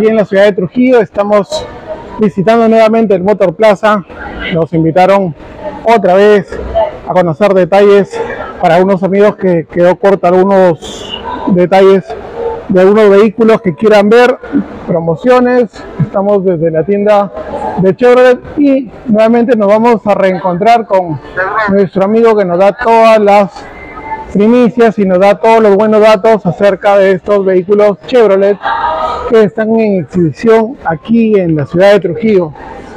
Aquí en la ciudad de Trujillo estamos visitando nuevamente el Motor Plaza. Nos invitaron otra vez a conocer detalles para unos amigos que quedó corto algunos detalles de algunos vehículos que quieran ver, promociones. Estamos desde la tienda de Chevrolet y nuevamente nos vamos a reencontrar con nuestro amigo que nos da todas las primicias y nos da todos los buenos datos acerca de estos vehículos Chevrolet que están en exhibición aquí en la ciudad de Trujillo.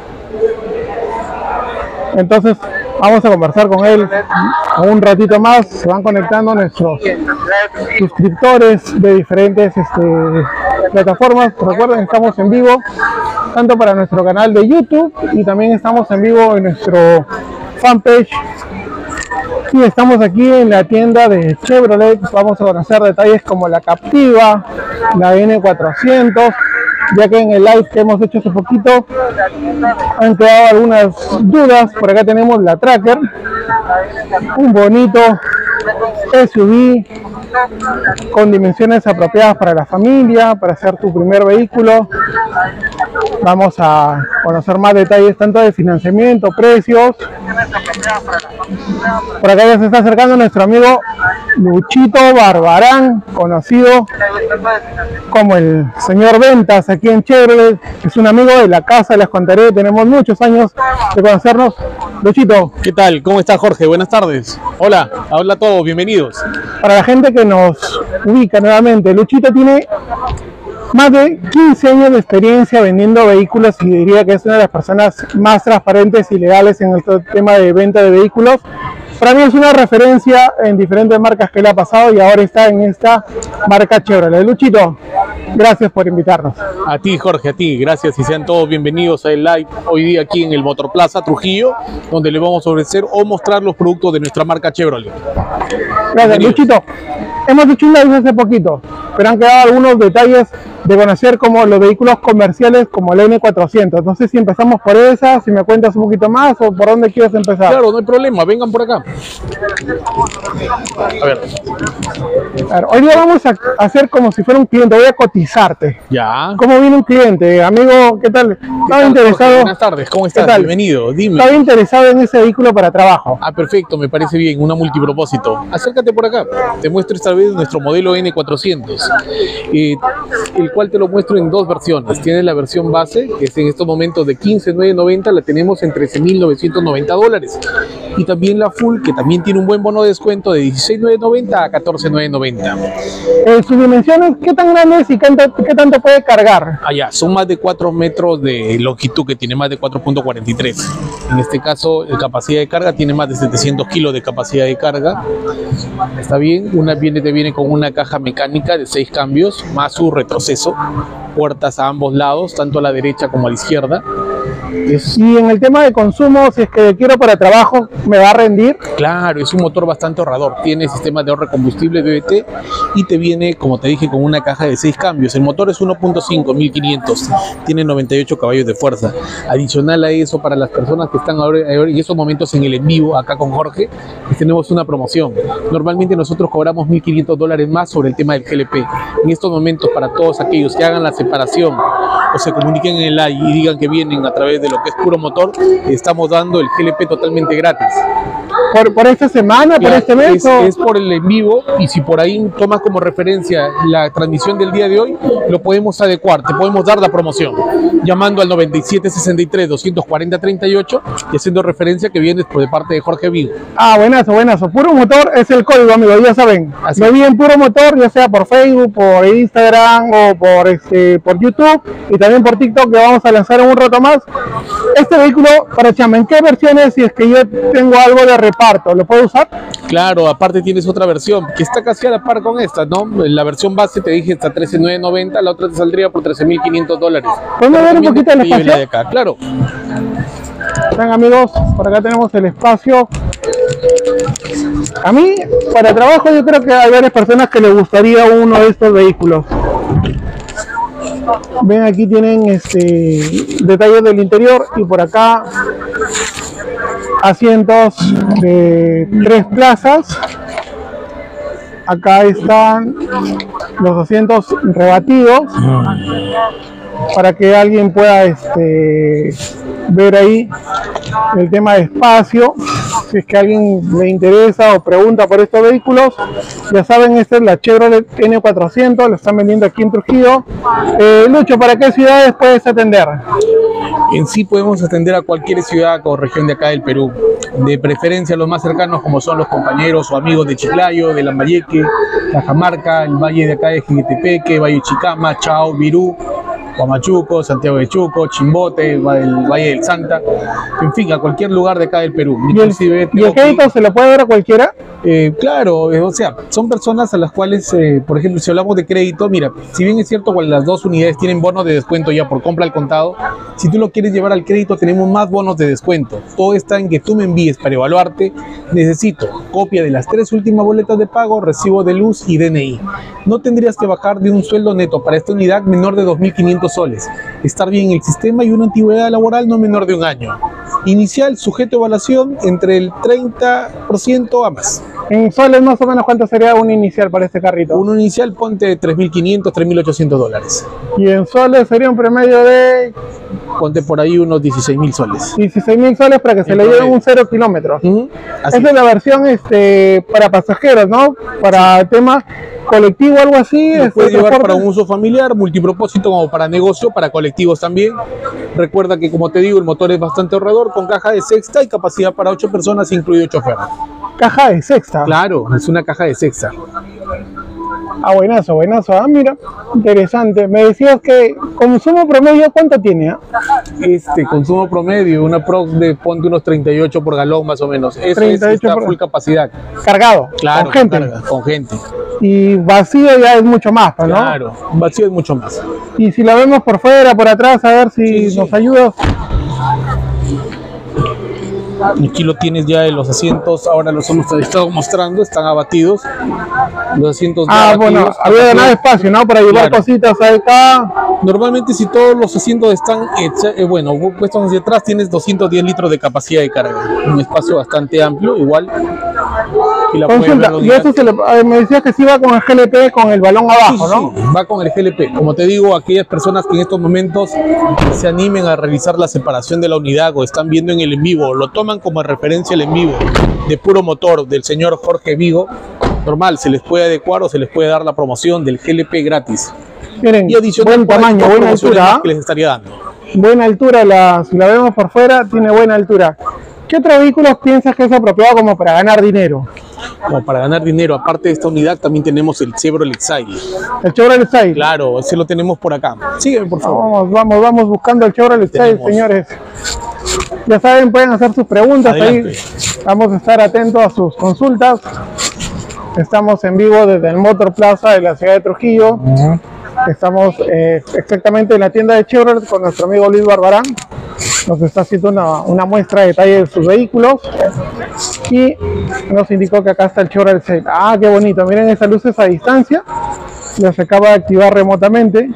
Entonces vamos a conversar con él un ratito más. Se van conectando nuestros suscriptores de diferentes plataformas. Recuerden, estamos en vivo tanto para nuestro canal de YouTube y también estamos en vivo en nuestro fanpage. Y estamos aquí en la tienda de Chevrolet. Vamos a conocer detalles como la Captiva, la N400, ya que en el live que hemos hecho hace poquito han quedado algunas dudas. Por acá tenemos la Tracker, un bonito SUV con dimensiones apropiadas para la familia, para hacer tu primer vehículo. Vamos a conocer más detalles tanto de financiamiento, precios. Por acá ya se está acercando nuestro amigo Luchito Barbarán, conocido como el señor Ventas aquí en Chevrolet. Es un amigo de la casa, les contaré, tenemos muchos años de conocernos. Luchito. ¿Qué tal? ¿Cómo está, Jorge? Buenas tardes. Hola, habla a todos, bienvenidos. Para la gente que nos ubica nuevamente, Luchito tiene más de 15 años de experiencia vendiendo vehículos y diría que es una de las personas más transparentes y legales en el tema de venta de vehículos. Para mí es una referencia en diferentes marcas que le ha pasado y ahora está en esta marca Chevrolet. Luchito, gracias por invitarnos. A ti, Jorge, a ti, gracias y sean todos bienvenidos al live hoy día aquí en el Motor Plaza Trujillo, donde le vamos a ofrecer o mostrar los productos de nuestra marca Chevrolet. Gracias, Luchito. Hemos hecho un live hace poquito, pero han quedado algunos detalles de conocer como los vehículos comerciales como el N400. No sé si empezamos por esa, si me cuentas un poquito más o por dónde quieres empezar. Claro, no hay problema, vengan por acá. A ver. Claro, hoy día vamos a hacer como si fuera un cliente, voy a cotizarte. Ya. ¿Cómo viene un cliente? Amigo, ¿qué tal? Estaba interesado. Jorge? Buenas tardes, ¿cómo estás? Bienvenido, dime. Estaba interesado en ese vehículo para trabajo. Ah, perfecto, me parece bien, una multipropósito. Acércate por acá, te muestro esta vez nuestro modelo N400, el cual te lo muestro en dos versiones. Tiene la versión base, que es en estos momentos de $15,990, la tenemos en $13,990. Y también la full, que también tiene un buen bono de descuento de $16,990 a $14,990. Sus dimensiones, ¿qué tan grande es y qué tanto puede cargar? Allá, son más de 4 metros de longitud, que tiene más de 4.43. En este caso, la capacidad de carga tiene más de 700 kilos de capacidad de carga. Está bien, te viene con una caja mecánica de 6 cambios, más su retroceso, puertas a ambos lados, tanto a la derecha como a la izquierda. Y en el tema de consumo, si es que quiero para trabajo, ¿me va a rendir? Claro, es un motor bastante ahorrador, tiene sistema de ahorro de combustible BBT y te viene, como te dije, con una caja de 6 cambios. El motor es 1.5, 1500, tiene 98 caballos de fuerza. Adicional a eso, para las personas que están ahora en estos momentos en el en vivo, acá con Jorge, pues tenemos una promoción. Normalmente nosotros cobramos $1,500 más sobre el tema del GLP. En estos momentos, para todos aquellos que hagan la separación o se comuniquen en el live y digan que vienen a través de lo que es puro motor, estamos dando el GLP totalmente gratis. ¿Por esta semana? ¿Por este mes? Es por el en vivo, y si por ahí tomas como referencia la transmisión del día de hoy, lo podemos adecuar, te podemos dar la promoción, llamando al 9763-240-38 y haciendo referencia que vienes por de parte de Jorge Vigo. Ah, buenazo, buenazo. Puro Motor es el código, amigo, ya saben. Así me vi en Puro Motor, ya sea por Facebook, por Instagram o por YouTube y también por TikTok, que vamos a lanzar en un rato más. Este vehículo, para Chama, ¿en qué versiones, si es que yo tengo algo de reparto, lo puedo usar? Claro, aparte tienes otra versión que está casi a la par con esta, ¿no? La versión base te dije está $13,990, la otra te saldría por $13,500. ¿Podemos ver un poquito el espacio? De acá, claro. Ven, amigos, por acá tenemos el espacio. A mí, para trabajo, yo creo que hay varias personas que les gustaría uno de estos vehículos. Ven, aquí tienen detalles del interior y por acá asientos de 3 plazas. Acá están los asientos rebatidos. para que alguien pueda ver ahí el tema de espacio. Si es que a alguien le interesa o pregunta por estos vehículos, ya saben, esta es la Chevrolet N400, lo están vendiendo aquí en Trujillo. Lucho, ¿para qué ciudades puedes atender? En sí podemos atender a cualquier ciudad o región de acá del Perú, de preferencia los más cercanos como son los compañeros o amigos de Chiclayo, de Lambayeque, Cajamarca, el valle de acá de Jiquetepeque, Valle Chicama, Chao, Virú, Huamachuco, Santiago de Chuco, Chimbote, el Valle del Santa, en fin, a cualquier lugar de acá del Perú. ¿Y el crédito se lo puede dar a cualquiera? Claro, o sea, son personas a las cuales, por ejemplo, si hablamos de crédito, mira, si bien es cierto que las dos unidades tienen bonos de descuento ya por compra al contado, si tú lo quieres llevar al crédito tenemos más bonos de descuento. Todo está en que tú me envíes para evaluarte. Necesito copia de las 3 últimas boletas de pago, recibo de luz y DNI. No tendrías que bajar de un sueldo neto para esta unidad menor de 2.500 soles. Estar bien en el sistema y una antigüedad laboral no menor de un año. Inicial, sujeto a evaluación entre el 30% a más. En soles más o menos, ¿cuánto sería un inicial para este carrito? Un inicial ponte $3.500, $3.800. Y en soles sería un promedio de... Ponte por ahí unos 16.000 soles. 16.000 soles para que se le lleven un 0 kilómetros. Esa es la versión para pasajeros, ¿no? Para tema colectivo, algo así. Lo puedes llevar para un uso familiar, multipropósito, como para negocio, para colectivos también. Recuerda que, como te digo, el motor es bastante ahorrador, con caja de sexta y capacidad para 8 personas, incluido chofer. ¿Caja de sexta? Claro, es una caja de sexta. Ah, buenazo, buenazo. Ah, mira, interesante. Me decías que consumo promedio, ¿cuánto tiene? Consumo promedio, una prox de ponte unos 38 por galón más o menos. Eso 38 es full capacidad. Cargado, claro, con gente. Con gente. Y vacío ya es mucho más, ¿no? Claro, vacío es mucho más. Y si la vemos por fuera, por atrás, a ver si nos ayuda. Aquí lo tienes ya de los asientos, ahora los hemos estado mostrando, están abatidos. Los asientos abatidos. Bueno, había ganado espacio, ¿no? Para llevar cositas acá. Normalmente si todos los asientos están puestos hacia atrás, tienes 210 litros de capacidad de carga. Un espacio bastante amplio, igual. Y la consulta, y eso me decías que sí va con el GLP, con el balón abajo, ¿no? Sí, va con el GLP. Como te digo, aquellas personas que en estos momentos se animen a realizar la separación de la unidad o están viendo en el en vivo, lo toman como referencia el en vivo de puro motor del señor Jorge Vigo, normal, se les puede adecuar o se les puede dar la promoción del GLP gratis. Miren, y adicional, buen tamaño, buena altura. Que les estaría dando. Buena altura, si la vemos por fuera, tiene buena altura. ¿Qué otros vehículos piensas que es apropiado como para ganar dinero? Como para ganar dinero, aparte de esta unidad, también tenemos el Chevrolet Exile. ¿El Chevrolet Exile? Claro, ese lo tenemos por acá. Sígueme, por favor. Vamos buscando el Chevrolet Exile, señores. Ya saben, pueden hacer sus preguntas. Adelante. Ahí. Vamos a estar atentos a sus consultas. Estamos en vivo desde el Motor Plaza de la ciudad de Trujillo. Estamos exactamente en la tienda de Chevrolet con nuestro amigo Luis Barbarán. Nos está haciendo una muestra de detalle de sus vehículos y nos indicó que acá está el Chevrolet Exile. Ah, qué bonito, miren esas luces a distancia, las acaba de activar remotamente.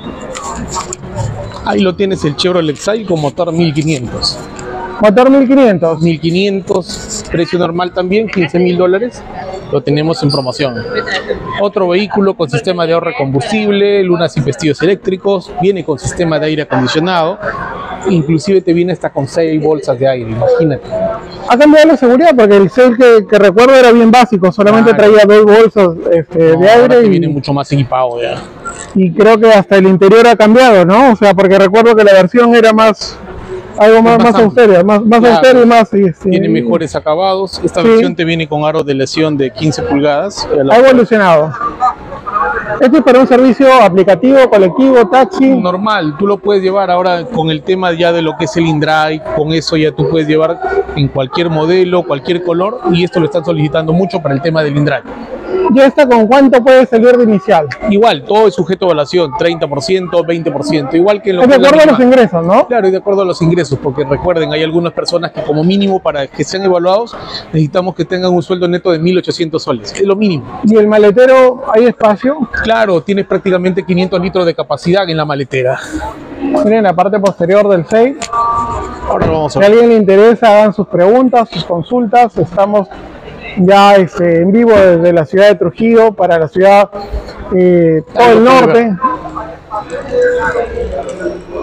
Ahí lo tienes, el Chevrolet Exile con motor 1500. Motor 1500. 1500, precio normal también, $15.000. Lo tenemos en promoción. Otro vehículo con sistema de ahorro de combustible, lunas y pestillos eléctricos, viene con sistema de aire acondicionado, inclusive te viene hasta con 6 bolsas de aire, imagínate. Ha cambiado la seguridad porque el Excel que recuerdo era bien básico, solamente traía 2 bolsas de aire. Y viene mucho más equipado ya. Y creo que hasta el interior ha cambiado, ¿no? O sea, porque recuerdo que la versión era algo más austera, más austera y más... tiene mejores acabados. Esta versión te viene con aros de lesión de 15 pulgadas. Ha evolucionado. ¿Esto es para un servicio aplicativo, colectivo, taxi? Normal, tú lo puedes llevar ahora con el tema ya de lo que es el InDrive, con eso ya tú puedes llevar en cualquier modelo, cualquier color, y esto lo están solicitando mucho para el tema del InDrive. ¿Y esta con cuánto puede salir de inicial? Igual, todo es sujeto a evaluación, 30%, 20%, igual que en lo de acuerdo a los ingresos, ¿no? Claro, y de acuerdo a los ingresos, porque recuerden, hay algunas personas que como mínimo para que sean evaluados, necesitamos que tengan un sueldo neto de 1.800 soles, es lo mínimo. ¿Y el maletero hay espacio? Claro, tienes prácticamente 500 litros de capacidad en la maletera. Miren la parte posterior del 6. Ahora lo vamos a ver. Si a alguien le interesa, hagan sus preguntas, sus consultas. Estamos ya en vivo desde la ciudad de Trujillo para la ciudad, todo el norte.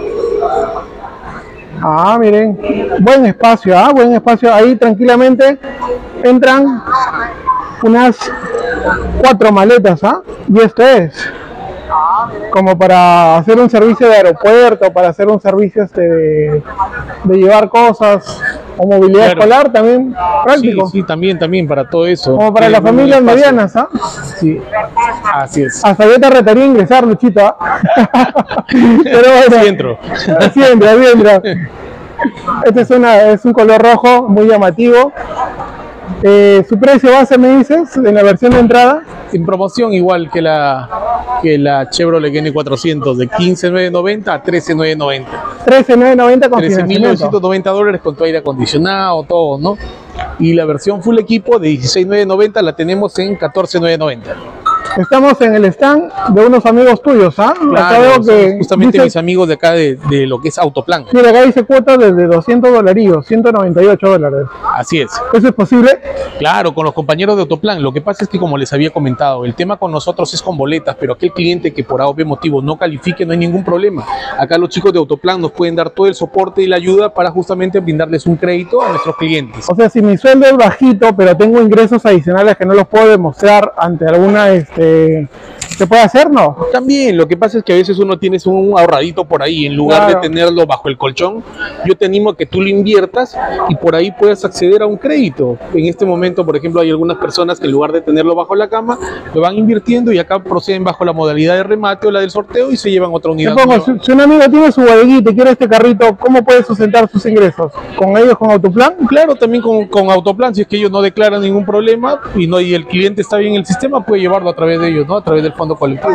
Ah, miren, buen espacio, buen espacio. Ahí tranquilamente entran unas 4 maletas, y esto es como para hacer un servicio de aeropuerto, para hacer un servicio de llevar cosas o movilidad escolar, también práctico. Sí, también para todo eso. Como para las familias medianas, Sí, así es. Hasta yo te retaría ingresar, Luchito, Pero bueno, Sí entro. así entra. Este es un color rojo muy llamativo. Su precio base, me dices, en la versión de entrada. En promoción igual que la Chevrolet N400 de $15,990 a $13,990. $13,990 con $13,990 con tu aire acondicionado, todo, ¿no? Y la versión full equipo de $16,990 la tenemos en $14,990. Estamos en el stand de unos amigos tuyos, Acá Claro, veo que justamente dice, mis amigos de acá de lo que es Autoplan. mira, acá dice cuota desde $200, $198. Así es. ¿Eso es posible? Claro, con los compañeros de Autoplan. Lo que pasa es que, como les había comentado, el tema con nosotros es con boletas, pero aquel cliente que por A o B motivo no califique, no hay ningún problema. Acá los chicos de Autoplan nos pueden dar todo el soporte y la ayuda para justamente brindarles un crédito a nuestros clientes. O sea, si mi sueldo es bajito, pero tengo ingresos adicionales que no los puedo demostrar ante alguna, ¿se puede hacer, no? También, lo que pasa es que a veces uno tiene un ahorradito por ahí, en lugar de tenerlo bajo el colchón. Yo te animo a que tú lo inviertas y por ahí puedas acceder a un crédito. En este momento, por ejemplo, hay algunas personas que en lugar de tenerlo bajo la cama, lo van invirtiendo y acá proceden bajo la modalidad de remate o la del sorteo y se llevan otra unidad. Si un amigo tiene su bodeguita y quiere este carrito, ¿cómo puede sustentar sus ingresos? ¿Con ellos, con Autoplan? Claro, también con Autoplan, si es que ellos no declaran ningún problema y el cliente está bien en el sistema, puede llevarlo a través de ellos, ¿no? A través del fondo colectivo.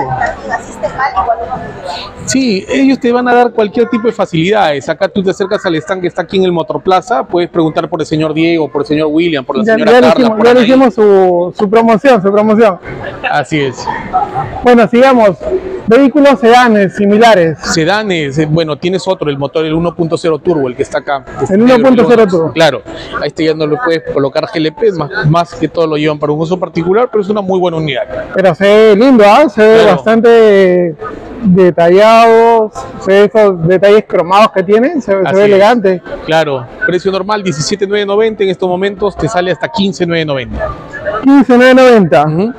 Sí, ellos te van a dar cualquier tipo de facilidades. Acá tú te acercas al stand que está aquí en el Motorplaza, puedes preguntar por el señor Diego, por el señor William, por la señora Carla. Ya le hicimos su promoción. Así es. Bueno, sigamos. Vehículos sedanes similares. Sedanes, bueno, tienes otro, el motor, el 1.0 turbo, el que está acá. El 1.0 turbo. Claro, a este ya no le puedes colocar GLP, más que todo lo llevan para un uso particular, pero es una muy buena unidad. Pero se ve lindo, se ve bastante detallado, se ve esos detalles cromados que tiene, se ve elegante. Claro, precio normal $17,990, en estos momentos te sale hasta $15,990. $15,990.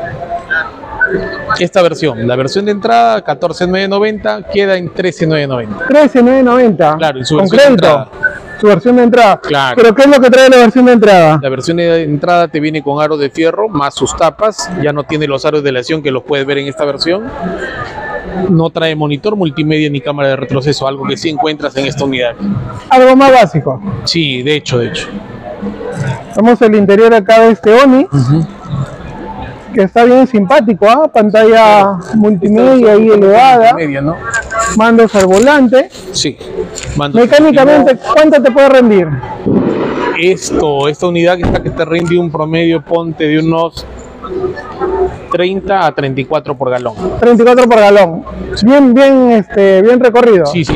Esta versión, la versión de entrada, $14,990, queda en $13,990. $13,990. Claro, y su con versión de entrada. Su versión de entrada. Claro. ¿Pero qué es lo que trae la versión de entrada? La versión de entrada te viene con aros de fierro, más sus tapas. Ya no tiene los aros de aleación que los puedes ver en esta versión. No trae monitor multimedia ni cámara de retroceso, algo que sí encuentras en esta unidad. Algo más básico. Sí, de hecho. Vamos al interior acá de este Onix. Que está bien simpático, pantalla multimedia ahí elevada, ¿no? Mandos al volante. Sí. Mecánicamente, ¿cuánto te puede rendir? Esta unidad que te rinde un promedio, ponte de unos 30 a 34 por galón. 34 por galón. Bien recorrido. Sí.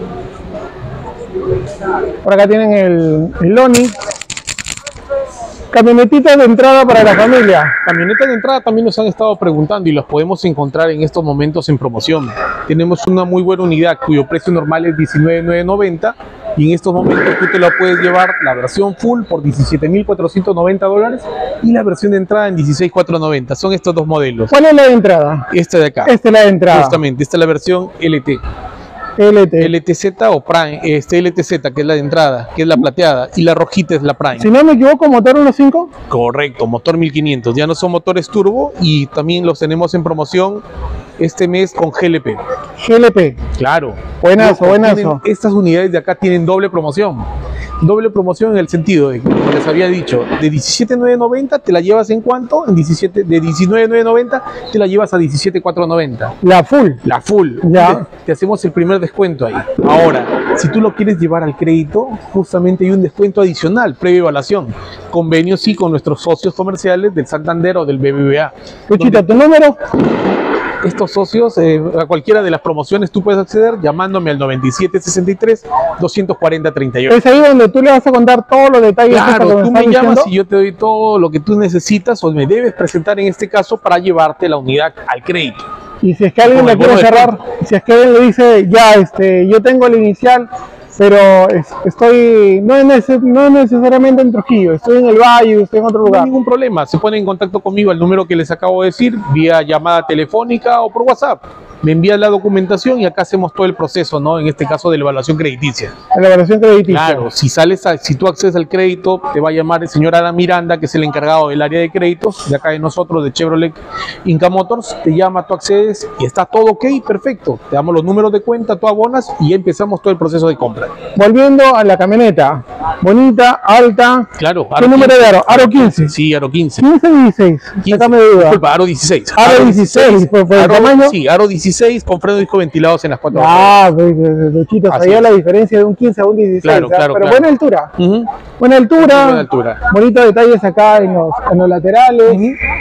Por acá tienen el Onix. Camionetitas de entrada para la familia. Camionetas de entrada también nos han estado preguntando y las podemos encontrar en estos momentos en promoción. Tenemos una muy buena unidad cuyo precio normal es $19,990 y en estos momentos tú te la puedes llevar la versión full por $17,490 y la versión de entrada en $16,490. Son estos dos modelos. ¿Cuál es la de entrada? Esta de acá. Esta es la de entrada. Justamente, esta es la versión LT. LTZ o Prime, LTZ, que es la de entrada, que es la plateada, y la rojita es la Prime. Si no me equivoco, motor 1.5. Correcto, motor 1500. Ya no son motores turbo y también los tenemos en promoción este mes con GLP. GLP. Claro. Buenazo. Estas unidades de acá tienen doble promoción. Doble promoción en el sentido de, como les había dicho, de $17,990 te la llevas en cuánto? De $19,990 te la llevas a $17,490. La full. La full. Ya. Te hacemos el primer descuento ahí. Ahora, si tú lo quieres llevar al crédito, justamente hay un descuento adicional, previa evaluación. Convenio sí con nuestros socios comerciales del Santander o del BBVA. Luchita, ¿tu número? Estos socios, a cualquiera de las promociones tú puedes acceder llamándome al 9763-240-38. Es ahí donde tú le vas a contar todos los detalles. Claro, tú me llamas y yo te doy todo lo que tú necesitas o me debes presentar en este caso para llevarte la unidad al crédito. Y si es que alguien le quiere cerrar, si es que alguien le dice, ya, yo tengo el inicial, pero estoy, no necesariamente en Trujillo, estoy en el Valle, estoy en otro No hay lugar. ningún problema, se pone en contacto conmigo al número que les acabo de decir, vía llamada telefónica o por WhatsApp. Me envían la documentación y acá hacemos todo el proceso, ¿no? En este caso de la evaluación crediticia. La evaluación crediticia. Claro, si tú accedes al crédito, te va a llamar el señor Adam Miranda, que es el encargado del área de créditos de acá de nosotros, de Chevrolet Inca Motors. Te llama, tú accedes y está todo ok, perfecto. Te damos los números de cuenta, tú abonas y ya empezamos todo el proceso de compra. Volviendo a la camioneta, bonita, alta. Claro. ¿Qué número de aro? Aro 15. Sí, aro 15. 15 o 16. 15. Sácame de duda. Disculpa, aro 16. Aro 16, por el tamaño. Sí, aro 16 con freno disco ventilados en las cuatro Ah, Luchito, Así sabía es. la diferencia de un 15 a un 16. Claro, ¿sabes? claro, Pero claro. buena altura. Ujú. Buena altura. Buena altura. Bonitos detalles acá en los laterales.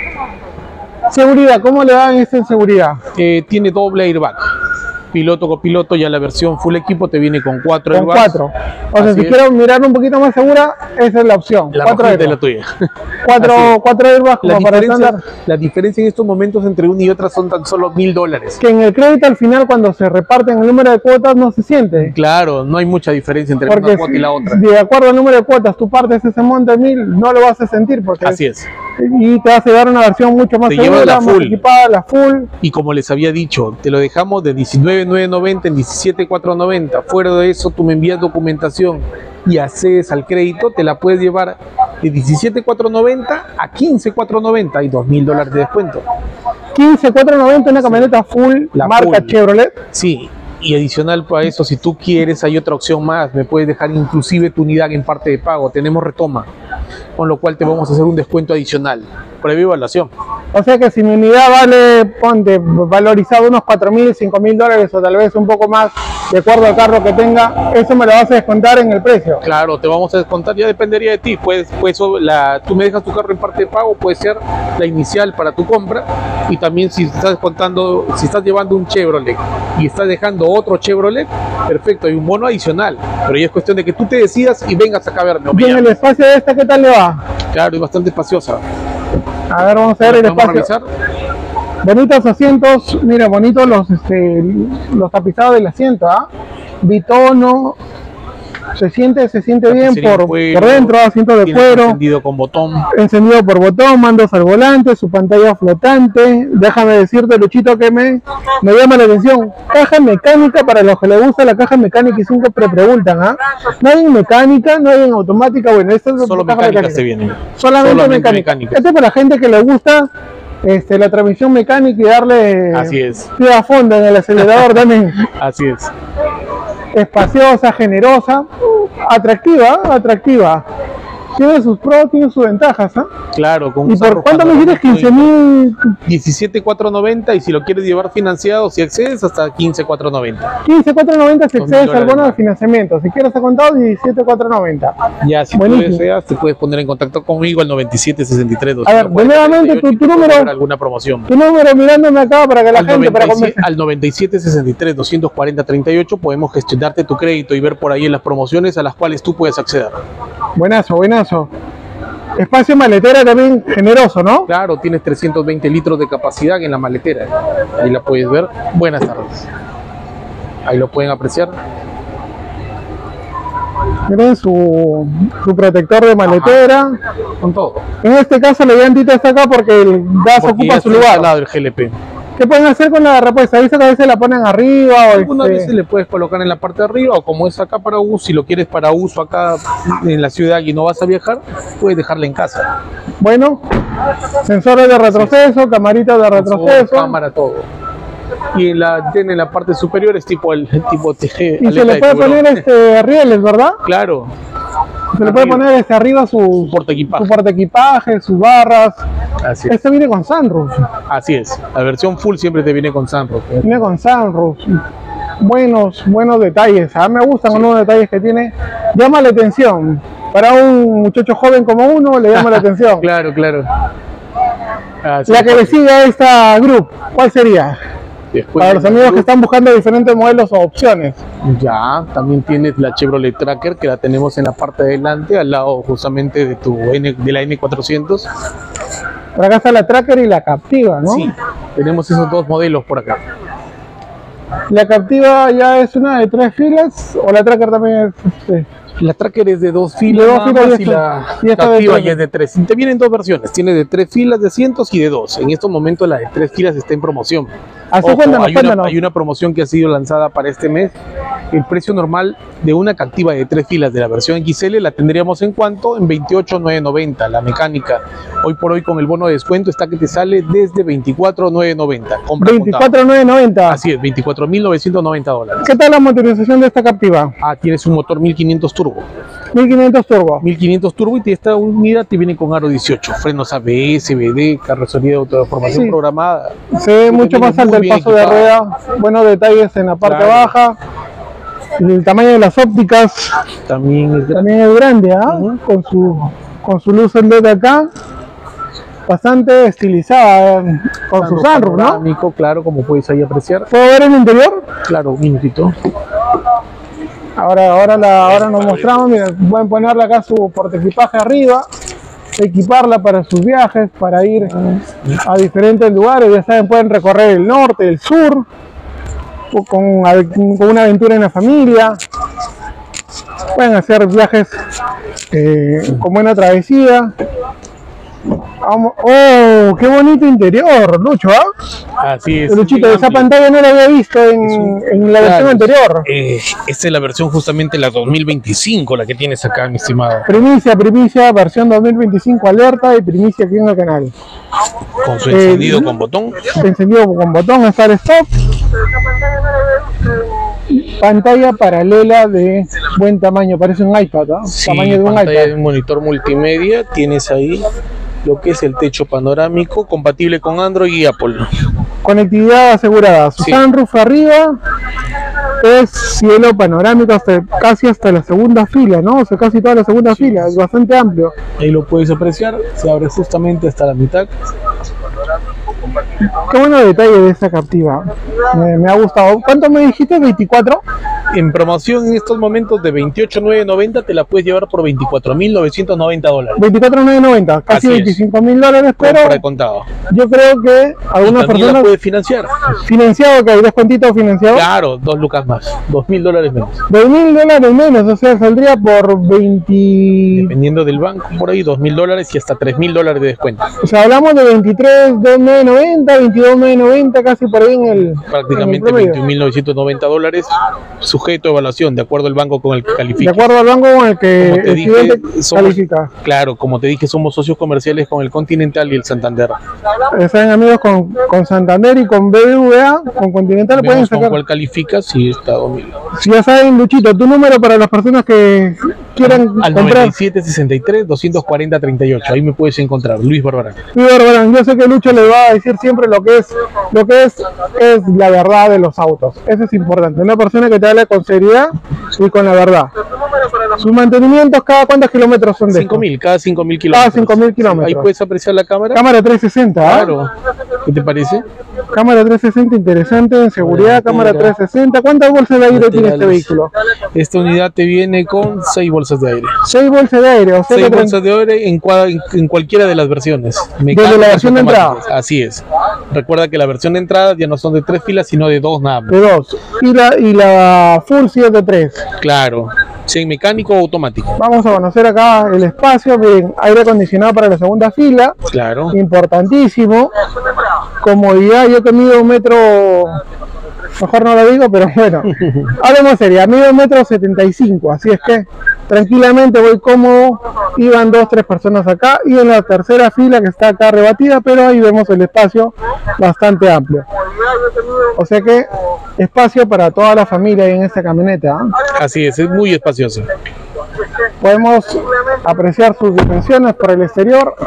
Seguridad, ¿cómo le dan esta en seguridad? Tiene doble airbag. Piloto, copiloto, ya la versión full equipo te viene con 4 Con airbags. 4. O sea, Así si es. quiero mirar un poquito más segura, esa es la opción. La 4 rojita es la airbags. tuya. 4 airbags como para estándar. La diferencia en estos momentos entre una y otra son tan solo $1000. Que en el crédito al final, cuando se reparten el número de cuotas, no se siente. Claro, no hay mucha diferencia entre Porque una cuota y la otra. de acuerdo al número de cuotas, tú partes ese monte de 1000, no lo vas a sentir. Porque Así es. Y te vas a llevar una versión mucho más Te llevas segura, la más full. equipada, la full. Y como les había dicho, te lo dejamos de 19,990 en 17,490. Fuera de eso, tú me envías documentación y accedes al crédito, te la puedes llevar de 17,490 a 15,490 y $2000 de descuento. 15,490, una camioneta full, La marca full. Chevrolet. Sí, y adicional para eso, si tú quieres, hay otra opción más. Me puedes dejar inclusive tu unidad en parte de pago. Tenemos retoma, con lo cual te vamos a hacer un descuento adicional. Previa evaluación. O sea que si mi unidad vale, ponte, valorizado unos $4,000, $5,000 o tal vez un poco más, de acuerdo al carro que tenga, eso me lo vas a descontar en el precio. Claro, te vamos a descontar, ya dependería de ti. Tú me dejas tu carro en parte de pago, puede ser la inicial para tu compra. Y también si estás descontando, si estás llevando un Chevrolet y estás dejando otro Chevrolet, perfecto, hay un bono adicional. Pero ya es cuestión de que tú te decidas y vengas acá a verme. o me Y en el llames. espacio de esta, ¿qué tal le va? Claro, es bastante espaciosa. A ver, vamos a ver el ¿Vamos a espacio. revisar? Bonitos asientos, mira, bonitos los tapizados del asiento, ¿ah? Bitono, se siente bien Tapicería en por cuero, dentro, asiento de Tiene cuero, encendido con botón. encendido por botón, mandos al volante, su pantalla flotante. Déjame decirte, Luchito, que me llama la atención. Caja mecánica, para los que les gusta la caja mecánica y siempre preguntan, ¿ah? No hay en mecánica, no hay en automática, bueno, esta es Solo caja mecánica se viene. Solamente mecánica. Este es para la gente que le gusta la transmisión mecánica y darle Así es. pie a fondo en el acelerador también. Así es. Espaciosa, generosa, atractiva. Tiene sus pros, tiene sus ventajas, ¿ah? Claro, con ¿Y por cuánto me dijiste? 15,000, 17,490 y si lo quieres llevar financiado, si accedes, hasta 15,490. 15,490 si accedes al bono de más. financiamiento. Si quieres a contado, 17,490. Ya, si tú Buenísimo. deseas, te puedes poner en contacto conmigo al 9763 A ver, nuevamente tu número. alguna promoción. Tu número mirándome acá para que la Al, gente, para 97, convencer. al 9763 240 38 podemos gestionarte tu crédito y ver por ahí en las promociones a las cuales tú puedes acceder. Buenazo. Espacio maletera también generoso, ¿no? Claro, tienes 320 litros de capacidad en la maletera. Ahí la puedes ver. Buenas tardes. Ahí lo pueden apreciar. Miren su protector de maletera. Con todo. En este caso la llantita está acá porque el gas Porque ocupa ya su está lugar. instalado el GLP. ¿Qué pueden hacer con la repuesta? Dice que a veces la ponen arriba o Algunas veces le puedes colocar en la parte de arriba o como es acá para uso, si lo quieres para uso acá en la ciudad y no vas a viajar, puedes dejarla en casa. Bueno, sensores de retroceso, camaritas de retroceso. Cámara, todo. Y en la parte superior es tipo TG. Y se le puede poner rieles, ¿verdad? Claro. Se le puede poner arriba su portaequipaje. su portaequipaje, sus barras. Así es. Este viene con sunroof. Así es. La versión full siempre te viene con sunroof. Viene con sunroof. Buenos detalles. A mí me gustan unos detalles que tiene. Llama la atención. Para un muchacho joven como uno, le llama la atención. Claro. Así La es. que le sigue a esta group, ¿cuál sería? Después Para de los la amigos que Group, están buscando diferentes modelos o opciones. Ya, también tienes la Chevrolet Tracker que la tenemos en la parte de adelante, al lado justamente de la N400. Por acá está la Tracker y la Captiva, ¿no? Sí, tenemos esos dos modelos por acá. ¿La Captiva ya es una de 3 filas o la Tracker también es? La Tracker es de 2 filas, De 2 filas y la y esta de Captiva 3. ya es de 3. Te vienen 2 versiones, tiene de 3 filas de asientos y de 2. En estos momentos la de 3 filas está en promoción. Así, Ojo, cuéntanos, hay una promoción que ha sido lanzada para este mes. El precio normal de una Captiva de 3 filas de la versión XL la tendríamos en cuanto en 28.990, la mecánica. Hoy por hoy con el bono de descuento está que te sale desde 24.990. 24.990. Así es, 24.990 dólares. ¿Qué tal la motorización de esta Captiva? Tienes un motor 1500 turbo. 1500 turbo. 1500 turbo y esta unidad te viene con aro 18, frenos ABS, BD, carrocería de autoformación programada. Se ve mucho más alto el paso de rueda, buenos detalles en la parte baja. El tamaño de las ópticas también es grande, con su luz en LED acá, bastante estilizada, con su sunroof, ¿no? Claro, como puedes ahí apreciar. ¿Puedo ver el interior? Claro, un minutito. Ahora nos mostramos, miren, pueden ponerle acá su portaequipaje arriba, equiparla para sus viajes, para ir a diferentes lugares, ya saben, pueden recorrer el norte, el sur, con una aventura en la familia, pueden hacer viajes con buena travesía. ¡Oh, qué bonito interior, Lucho! Así es. Luchito, esa pantalla no la había visto en la versión anterior. Esta es la versión justamente la 2025, la que tienes acá, mi estimado. Primicia, versión 2025, alerta y primicia aquí en el canal. Con su encendido con botón. Encendido con botón, start stop. Pantalla paralela de buen tamaño, parece un iPad, ¿no? Sí, tamaño de un pantalla iPad. de un monitor multimedia, tienes ahí lo que es el techo panorámico, compatible con Android y Apple. Conectividad asegurada, su sunroof arriba, es cielo panorámico casi hasta la segunda fila, ¿no? O sea, casi toda la segunda fila, es bastante amplio. Ahí lo puedes apreciar, se abre justamente hasta la mitad. Qué bueno detalle de esta Captiva, me ha gustado. ¿Cuánto me dijiste? ¿24? En promoción en estos momentos de 28.990 te la puedes llevar por 24.990 dólares. 24.990, casi 25.000 dólares, pero por contado. Yo creo que algunas personas la puedes financiar. Financiado, que hay descuentito financiado. Claro, 2 lucas más, 2.000 dólares menos. 2.000 dólares menos, o sea, saldría por 20. Dependiendo del banco, por ahí 2.000 dólares y hasta 3.000 dólares de descuento. O sea, hablamos de 23.990, 22.990, casi por ahí en el. Prácticamente 21.990 dólares, sujeto a evaluación, de acuerdo al banco con el que califica. De acuerdo al banco con el que el cliente califica. Claro, como te dije, somos socios comerciales con el Continental y el Santander. Saben, amigos, con Santander y con BBVA, con Continental pueden sacar. ¿Con cuál calificas? Sí, está 2.000. Si ya saben, Luchito, tu número para las personas que quieran al comprar. 9763-240-38, ahí me puedes encontrar, Luis Barbarán. Luis Barbarán, yo sé que Lucho le va a decir siempre lo que es la verdad de los autos. Eso es importante, una persona que te habla con seriedad y con la verdad. Sus mantenimientos, ¿cada cuántos kilómetros son de 5.000, cada 5.000 kilómetros. Cada 5.000 kilómetros. Ahí puedes apreciar la cámara. Cámara 360, claro. ¿Qué te parece? Cámara 360, interesante, en seguridad, cámara 360. ¿Cuántas bolsas de aire tiene este vehículo? Esta unidad te viene con 6 bolsas de aire. 6 bolsas de aire, o sea, 6 bolsas de aire en cualquiera de las versiones. Desde la versión de entrada. Así es. Recuerda que la versión de entrada ya no son de 3 filas, sino de 2 nada más. De 2. Y la full sí es de 3. Claro. ¿Sí, mecánico o automático? Vamos a conocer acá el espacio. Bien, aire acondicionado para la segunda fila. Claro. Importantísimo. Comodidad, yo que mido 1 metro, mejor no lo digo, pero bueno. Hablemos serio, mido 1,75 m, así es que tranquilamente voy cómodo. Iban 2-3 personas acá y en la tercera fila que está acá rebatida, pero ahí vemos el espacio bastante amplio. O sea que espacio para toda la familia en esta camioneta, ¿eh? Así es muy espacioso. Podemos apreciar sus dimensiones por el exterior.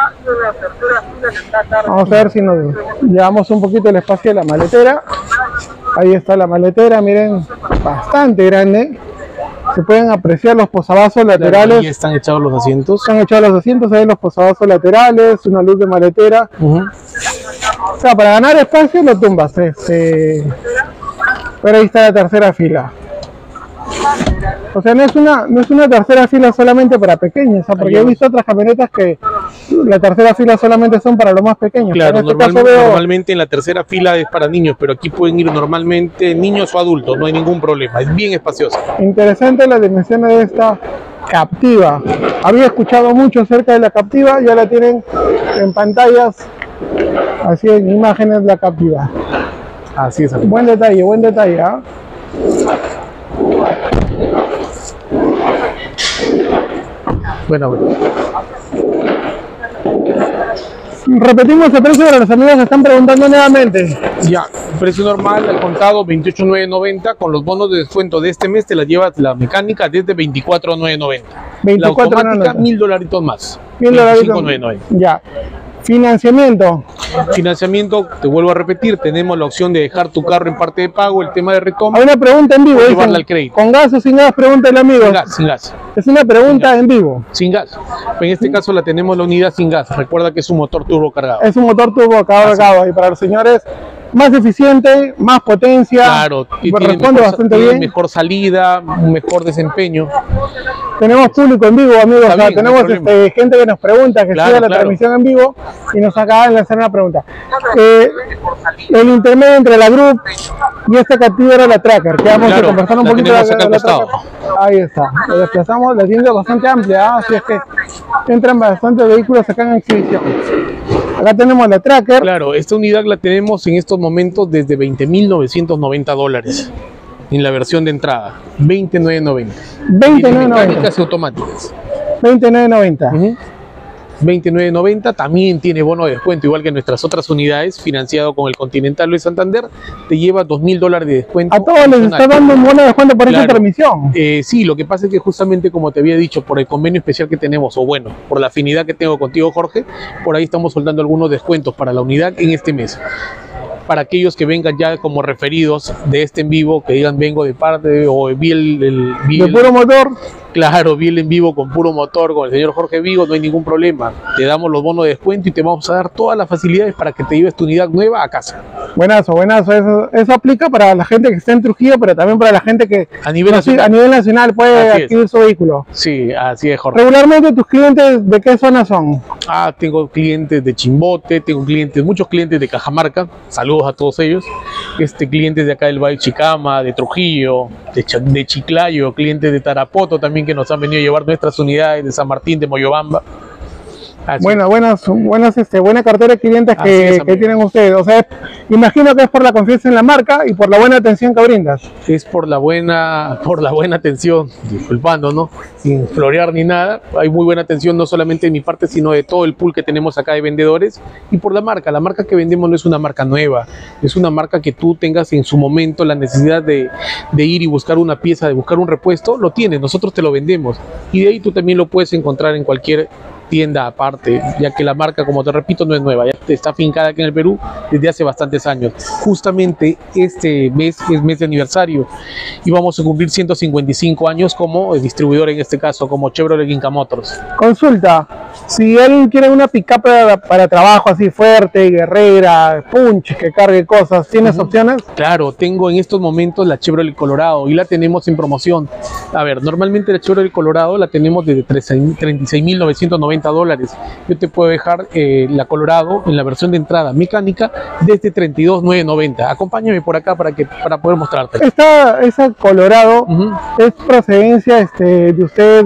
Vamos a ver si nos llevamos un poquito el espacio de la maletera. Ahí está la maletera, miren, bastante grande. Se pueden apreciar los posavasos laterales. Ahí están echados los asientos. Están echados los asientos, ahí los posavasos laterales, una luz de maletera. O sea, para ganar espacio lo tumbas. Pero ahí está la tercera fila. O sea, no es una tercera fila solamente para pequeños, o sea, porque he visto otras camionetas que la tercera fila solamente son para los más pequeños. Claro, Pero en este caso veo normalmente en la tercera fila es para niños, pero aquí pueden ir normalmente niños o adultos, no hay ningún problema, es bien espaciosa. interesante las dimensiones de esta Captiva. Había escuchado mucho acerca de la Captiva, ya la tienen en pantallas, así en imágenes de la Captiva. Así es, amigo. Buen detalle, ¿ah? Bueno. Repetimos el precio para los amigos que están preguntando nuevamente. Ya, precio normal al contado 28,990, con los bonos de descuento de este mes te la llevas la mecánica desde 24,990. La automática $1,000 más. $25,990. Ya. Financiamiento. Financiamiento, te vuelvo a repetir, tenemos la opción de dejar tu carro en parte de pago, el tema de retoma. Hay una pregunta en vivo, o dicen, llevarla al crédito. ¿con gas o sin gas? Pregunta el amigo. Sin gas, sin gas. Es una pregunta en vivo. Sin gas. En este caso la tenemos la unidad sin gas. Recuerda que es un motor turbo cargado. Es un motor turbo cargado y para los señores más eficiente, más potencia. Claro, y responde bastante bien. Mejor salida, un mejor desempeño. Tenemos público en vivo, amigos. Bien, o sea, tenemos gente que nos pregunta, que sigue la transmisión en vivo y nos acaba de lanzar una pregunta. El intermedio entre la Group y esta Captiva era la Tracker, que vamos a conversar un poquito de la Tracker. Ahí está, lo desplazamos, la tienda es bastante amplia, así es que entran bastantes vehículos acá en exhibición. Acá tenemos la Tracker. Claro, esta unidad la tenemos en estos momentos desde $20,990 en la versión de entrada, 20,990. 20,990. Mecánicas y automáticas. 20,990. 29.90, también tiene bono de descuento, igual que nuestras otras unidades, financiado con el Continental Luis Santander, te lleva $2,000 de descuento. A todos les está dando un bono de descuento por esta transmisión. Sí, lo que pasa es que justamente como te había dicho, por el convenio especial que tenemos, o bueno, por la afinidad que tengo contigo, Jorge, por ahí estamos soltando algunos descuentos para la unidad en este mes. Para aquellos que vengan ya como referidos de este en vivo, que digan vengo de parte o vi de puro motor. Claro, vi el en vivo con puro motor con el señor Jorge Vigo, no hay ningún problema. Te damos los bonos de descuento y te vamos a dar todas las facilidades para que te lleves tu unidad nueva a casa. Buenazo, buenazo. Eso aplica para la gente que está en Trujillo, pero también para la gente que a nivel nacional puede adquirir su vehículo. Sí, así es, Jorge. Regularmente, ¿tus clientes de qué zona son? Tengo clientes de Chimbote, tengo muchos clientes de Cajamarca, saludos a todos ellos. Clientes de acá del Valle Chicama, de Trujillo, de Chiclayo, clientes de Tarapoto también que nos han venido a llevar nuestras unidades, de San Martín, de Moyobamba. Buena cartera de clientes que tienen ustedes. O sea, imagino que es por la confianza en la marca y por la buena atención que brindas. Es por la buena atención, disculpando, ¿no? Sin florear ni nada. Hay muy buena atención, no solamente de mi parte, sino de todo el pool que tenemos acá de vendedores. Y por la marca que vendemos no es una marca nueva, es una marca que tú tengas en su momento la necesidad de ir y buscar una pieza, de buscar un repuesto, lo tienes, nosotros te lo vendemos. Y de ahí tú también lo puedes encontrar en cualquier tienda aparte, ya que la marca, como te repito, no es nueva, ya está afincada aquí en el Perú desde hace bastantes años. Justamente este mes es mes de aniversario y vamos a cumplir 155 años como distribuidor, en este caso como Chevrolet Inca Motors. Consulta, si alguien quiere una pick-up para trabajo así fuerte, guerrera, punch, que cargue cosas, ¿tienes opciones? Claro, tengo en estos momentos la Chevrolet Colorado y la tenemos en promoción. A ver, normalmente la Chevrolet Colorado la tenemos desde $36,990. Yo te puedo dejar la Colorado en la versión de entrada mecánica desde $32,990. Acompáñame por acá para poder mostrarte. Esa Colorado es procedencia de ustedes,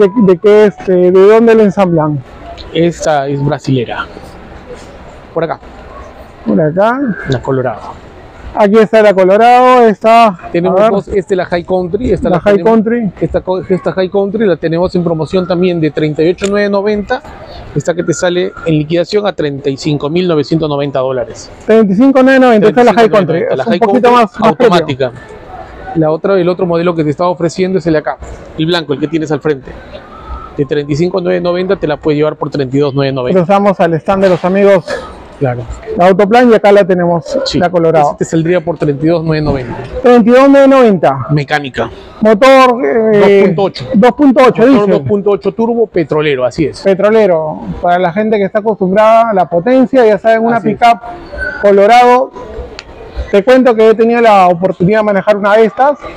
de dónde la ensamblan. Esta es brasilera. Por acá. Por acá. La Colorado. Aquí está la Colorado, tenemos dos, la High Country, esta High Country la tenemos en promoción también de $38,990, esta que te sale en liquidación a $35,990. $35,990, esta es la High Country, la High Country más automática. El otro modelo que te estaba ofreciendo es el de acá, el blanco, el que tienes al frente. De $35,990 te la puedes llevar por $32,990. Cruzamos al stand de los amigos. Claro. La Autoplan y acá la tenemos, la Colorado. Te saldría por $32,990. $32,990. Mecánica. Motor 2.8. 2.8 turbo petrolero, así es. Petrolero. Para la gente que está acostumbrada a la potencia, ya saben, una pickup Colorado. Te cuento que he tenido la oportunidad de manejar una de estas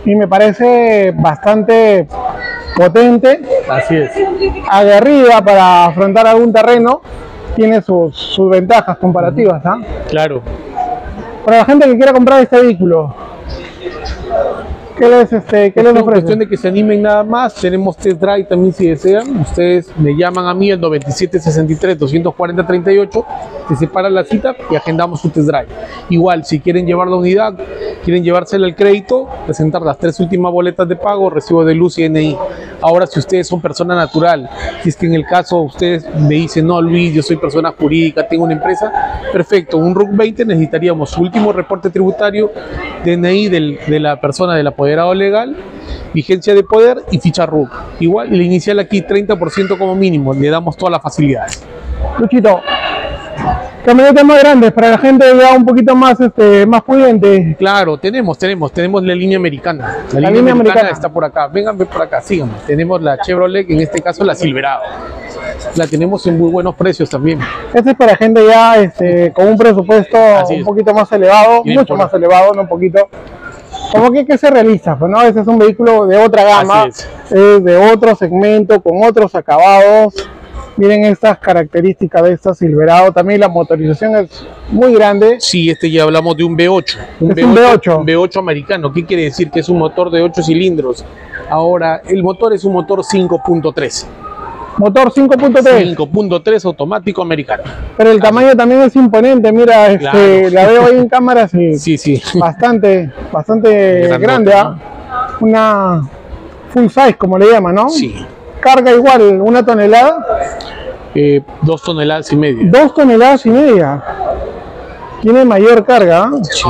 y me parece bastante potente, Así es. aguerrida para afrontar algún terreno, tiene sus ventajas comparativas, ¿ah? Claro. Para la gente que quiera comprar este vehículo, ¿qué les Es ofrece? cuestión de que se animen nada más. Tenemos test drive también si desean. Ustedes me llaman a mí al 9763-240-38. Se separa la cita y agendamos su test drive. Igual, si quieren llevar la unidad, quieren llevársela al crédito, presentar las 3 últimas boletas de pago, recibo de luz y NI. Ahora, si ustedes son persona natural, si es que en el caso ustedes me dicen, no Luis, yo soy persona jurídica, tengo una empresa, perfecto, un RUC 20 necesitaríamos su último reporte tributario, DNI de la persona, del apoderado legal, vigencia de poder y ficha RUC. Igual, le inicial aquí 30% como mínimo, le damos todas las facilidades. Luchito, camionetas más grandes para la gente ya un poquito más, más pudiente. Claro, tenemos la línea americana. La línea americana está por acá. Vengan por acá, síganme. Tenemos la Chevrolet, en este caso la Silverado. La tenemos en muy buenos precios también. Este es para gente ya con un presupuesto un poquito más elevado, mucho más elevado, no un poquito. Como que hay que ser realista, pues, ¿no? Este es un vehículo de otra gama, de otro segmento, con otros acabados. Miren estas características de esta Silverado. También la motorización es muy grande. Sí, ya hablamos de un V8. Un V8. Un V8 americano. ¿Qué quiere decir? Que es un motor de 8 cilindros. Ahora, el motor es un motor 5.3. Motor 5.3. 5.3 automático americano. Pero el tamaño también es imponente. Mira, Claro. la veo ahí en cámara. Sí. Bastante grande, ¿ah? Una full size, como le llaman, ¿no? Sí. Carga igual, 1 tonelada. 2 toneladas y media. 2 toneladas y media. Tiene mayor carga. Sí.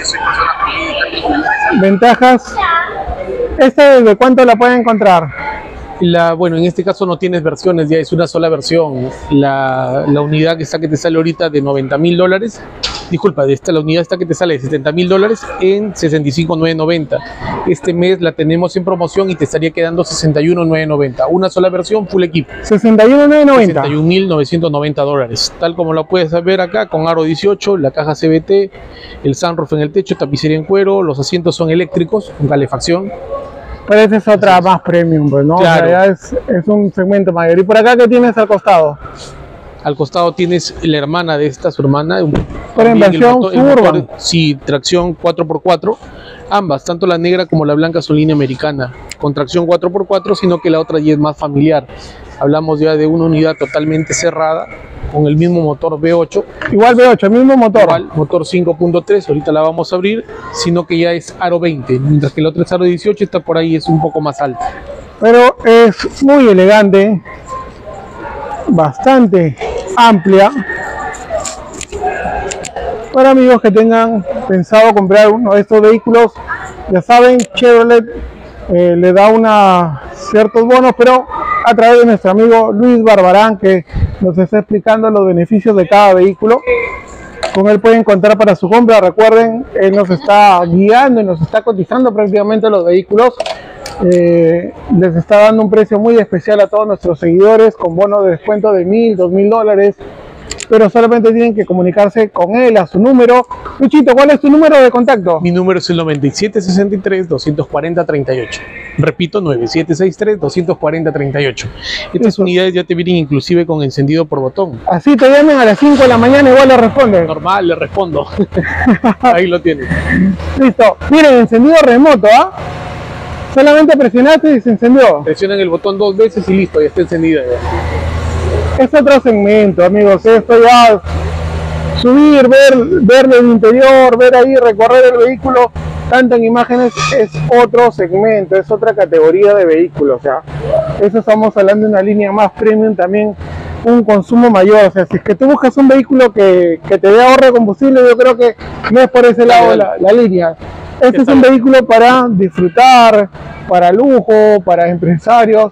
Ventajas. ¿Esta desde cuánto la pueden encontrar? Bueno, en este caso no tienes versiones, ya es una sola versión. La unidad que te sale ahorita de $90.000, disculpa, la unidad que te sale de $70.000 en $65.990. Este mes la tenemos en promoción y te estaría quedando $61.990. Una sola versión, full equipo. $61.990. $61.990. Tal como lo puedes ver acá, con aro 18, la caja CVT, el sunroof en el techo, tapicería en cuero, los asientos son eléctricos con calefacción. Pero esa es otra más premium, pues, ¿no? Claro. O sea, ya es un segmento mayor. ¿Y por acá qué tienes al costado? Al costado tienes la hermana de esta, su hermana. Pero en versión Suburban. Sí, tracción 4x4. Ambas, tanto la negra como la blanca, son línea americana. Con tracción 4x4, sino que la otra ya es más familiar. Hablamos ya de una unidad totalmente cerrada, con el mismo motor V8. Igual V8, el mismo motor. Igual, motor 5.3, ahorita la vamos a abrir, sino que ya es aro 20, mientras que la otra es aro 18, está por ahí, es un poco más alta. Pero es muy elegante, bastante amplia. Para amigos que tengan pensado comprar uno de estos vehículos, ya saben, Chevrolet le da ciertos bonos, pero a través de nuestro amigo Luis Barbarán, que nos está explicando los beneficios de cada vehículo. Con él pueden contar para su compra. Recuerden, él nos está guiando y nos está cotizando prácticamente los vehículos. Les está dando un precio muy especial a todos nuestros seguidores, con bono de descuento de $1,000, $2,000, pero solamente tienen que comunicarse con él a su número. Luchito, ¿cuál es tu número de contacto? Mi número es el 9763-240-38. Repito, 9763-240-38. Estas unidades ya te vienen inclusive con encendido por botón. Así te llamen a las 5 de la mañana, igual le responden. Normal, le respondo. Ahí lo tienes. Listo. Miren, encendido remoto, ¿ah? Solamente presionaste y se encendió. Presionan el botón 2 veces y listo, ya está encendida. Ya. Es otro segmento, amigos. Esto ya, subir, ver el interior, ver ahí, recorrer el vehículo, tanto en imágenes, es otro segmento, es otra categoría de vehículos. O sea, eso estamos hablando de una línea más premium, también un consumo mayor. O sea, si es que tú buscas un vehículo que te dé ahorro de combustible, yo creo que no es por ese lado la línea. Este es un vehículo para disfrutar, para lujo, para empresarios.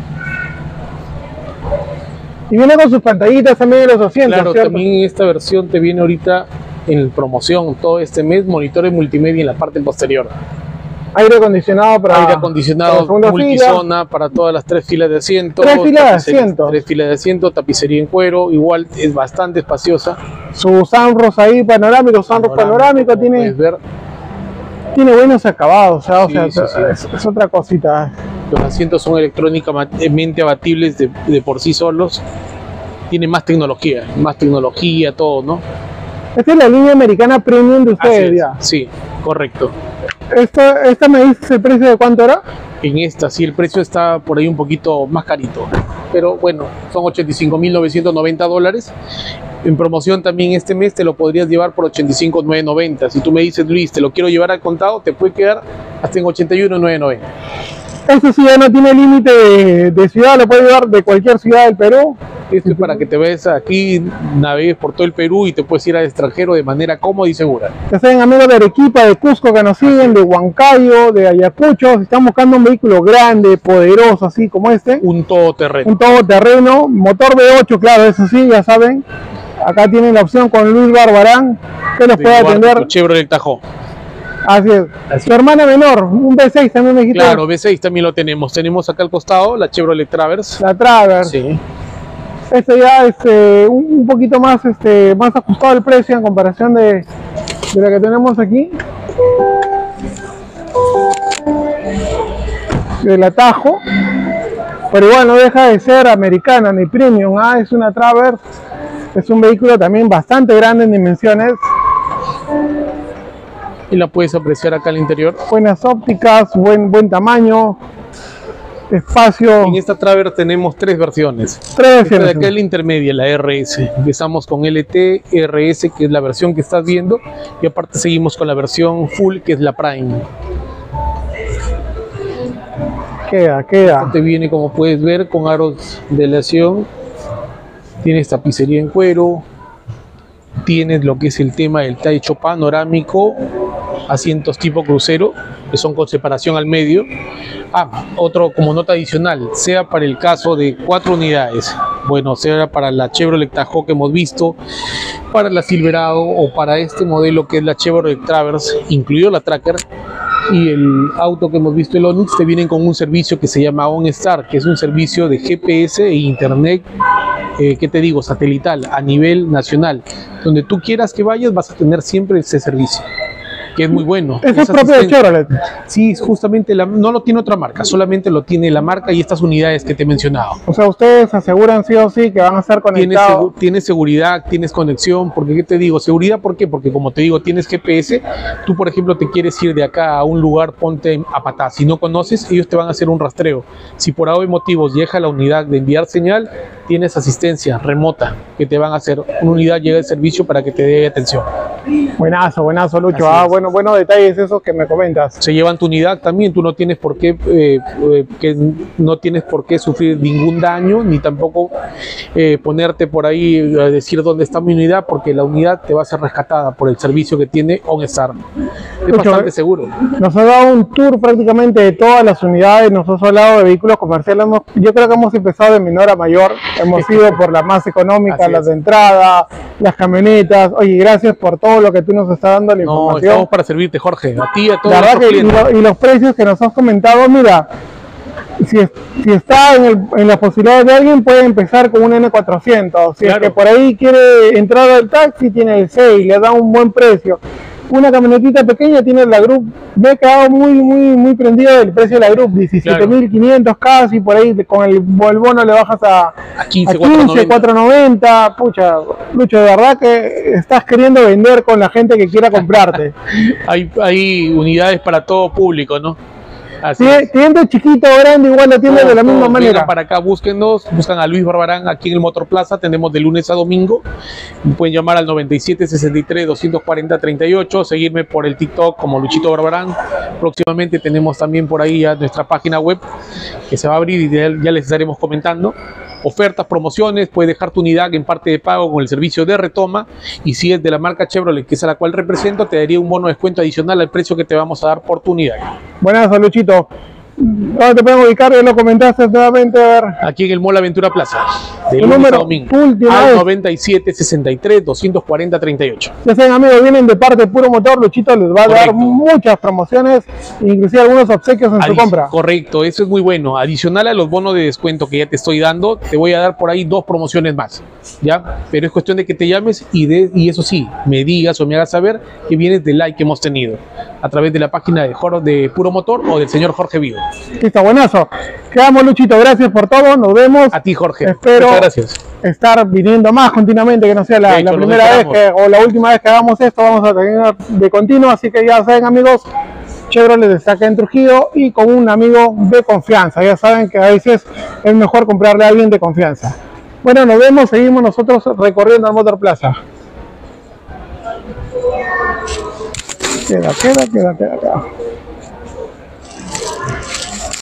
Y viene con sus pantallitas también en los asientos, Claro, ¿cierto? también esta versión te viene ahorita en promoción todo este mes, monitores multimedia en la parte posterior. Aire acondicionado para Aire acondicionado, segunda multizona para todas las 3 filas de asiento. 3 filas de asiento. 3 filas de asiento, tapicería en cuero, igual es bastante espaciosa. Su sunroof ahí panorámico, sunroof panorámico tiene. Puedes ver. tiene buenos acabados, o Sí, sea, sí, sí. es otra cosita. Los asientos son electrónicamente abatibles de por sí solos. Tiene más tecnología, todo, ¿no? Esta es la línea americana premium de Así ustedes, es, ya. sí, correcto. Esta me dice el precio de cuánto era. En esta sí el precio está por ahí un poquito más carito, pero bueno, son $85.990. En promoción también este mes te lo podrías llevar por $85.990. Si tú me dices, Luis, te lo quiero llevar al contado, te puede quedar hasta en $81.990. Esto sí ya no tiene límite de ciudad, lo puede llevar de cualquier ciudad del Perú. Esto es para que te vayas aquí, navegues por todo el Perú y te puedes ir al extranjero de manera cómoda y segura. Ya saben, amigos de Arequipa, de Cusco que nos siguen, de Huancayo, de Ayacucho, si están buscando un vehículo grande, poderoso, así como este, Un todoterreno. un todoterreno, motor V8, claro, eso sí, ya saben. Acá tienen la opción con Luis Barbarán, que los puede atender. Chevrolet Tahoe. Así es. Su hermana menor, un V6 también me dijiste. Claro, V6 también lo tenemos. Tenemos acá al costado la Chevrolet Traverse. La Traverse. Sí. Este ya es un poquito más, más ajustado el precio en comparación de la que tenemos aquí. Del Atajo. Pero igual no deja de ser americana ni premium. Es una Traverse. Es un vehículo también bastante grande en dimensiones. Y la puedes apreciar acá al interior. Buenas ópticas, buen tamaño. Espacio. En esta Traverse tenemos tres versiones. Tres Esta de versiones. acá es la intermedia, la RS. Empezamos con LT, RS, que es la versión que estás viendo. Y aparte seguimos con la versión Full, que es la Prime. Queda. Te viene, como puedes ver, con aros de aleación. Tienes tapicería en cuero. Tienes lo que es el tema del techo panorámico. Asientos tipo crucero, que son con separación al medio. Otro como nota adicional, sea para el caso de 4 unidades, bueno, sea para la Chevrolet Tahoe que hemos visto, para la Silverado o para este modelo que es la Chevrolet Traverse, incluido la Tracker, y el auto que hemos visto, el Onix, te vienen con un servicio que se llama OnStar, que es un servicio de GPS e internet, ¿qué te digo? Satelital a nivel nacional. Donde tú quieras que vayas vas a tener siempre ese servicio, que es muy bueno. Eso es Esa propio de asistencia. Chevrolet. Sí, justamente no lo tiene otra marca, solamente lo tiene la marca y estas unidades que te he mencionado. O sea, ustedes aseguran sí o sí que van a estar conectados. Tienes seguridad, tienes conexión, porque ¿qué te digo? Seguridad, ¿por qué? Porque como te digo, tienes GPS, tú por ejemplo te quieres ir de acá a un lugar, ponte a Patá, si no conoces, ellos te van a hacer un rastreo. Si por algún motivo llega la unidad de enviar señal, tienes asistencia remota que te van a hacer, una unidad llega el servicio para que te dé atención. Buenazo, Lucho. Así es. Buenos detalles esos que me comentas. Se llevan tu unidad también, tú no tienes por qué sufrir ningún daño, ni tampoco ponerte por ahí a decir dónde está mi unidad, porque la unidad te va a ser rescatada por el servicio que tiene OnStar. Es Lucho, bastante seguro. Nos ha dado un tour prácticamente de todas las unidades, nos has hablado de vehículos comerciales. Yo creo que hemos empezado de menor a mayor. Hemos ido por las más económicas, Así las es. de entrada, las camionetas. Oye, gracias por todo lo que tú nos estás dando, la No, información. estamos para servirte, Jorge, a ti y a todos La verdad nuestros que clientes. y los precios que nos has comentado, mira, si está en las posibilidades de alguien, puede empezar con un N400. Si Claro. es que por ahí quiere entrar al taxi, tiene el 6, le da un buen precio. Una camionetita pequeña tiene la Group. Me he quedado muy prendido del precio de la Group, 17.500 casi, por ahí con el bono le bajas a 15, 490. Pucha, Lucho, de verdad que estás queriendo vender con la gente que quiera comprarte. Hay unidades para todo público, ¿no? Así Sí, es. cliente chiquito o grande, igual lo atiende de la misma Todos manera. vengan para acá, búsquennos, buscan a Luis Barbarán aquí en el Motor Plaza, tenemos de lunes a domingo. Pueden llamar al 97 63 240 38, seguirme por el TikTok como Luchito Barbarán. Próximamente tenemos también por ahí ya nuestra página web que se va a abrir y ya les estaremos comentando. Ofertas, promociones, puedes dejar tu unidad en parte de pago con el servicio de retoma, y si es de la marca Chevrolet, que es a la cual represento, te daría un bono de descuento adicional al precio que te vamos a dar por tu unidad. Buenas, Luchito. ¿Dónde te pueden ubicar? Ya lo comentaste nuevamente, a ver. Aquí en el Mall Aventura Plaza, de Tu lunes a número domingo, última al vez. 97 63 240 38. Ya saben, amigos, vienen de parte de Puro Motor. Luchito les va a dar Correcto. muchas promociones, inclusive algunos obsequios en su compra. Correcto, eso es muy bueno. Adicional a los bonos de descuento que ya te estoy dando, te voy a dar por ahí 2 promociones más, ¿ya? Pero es cuestión de que te llames y eso sí, me digas o me hagas saber que vienes del like que hemos tenido. a través de la página de Puro Motor o del señor Jorge Vivo. Listo, buenazo. Quedamos, Luchito, gracias por todo, nos vemos. A ti, Jorge. Espero muchas gracias. Estar viniendo más continuamente, que no sea la primera vez o la última vez que hagamos esto, vamos a tener de continuo, así que ya saben, amigos, Chevrolet está acá en Trujillo y con un amigo de confianza. Ya saben que a veces es mejor comprarle a alguien de confianza. Bueno, nos vemos, seguimos nosotros recorriendo al Motor Plaza. Queda.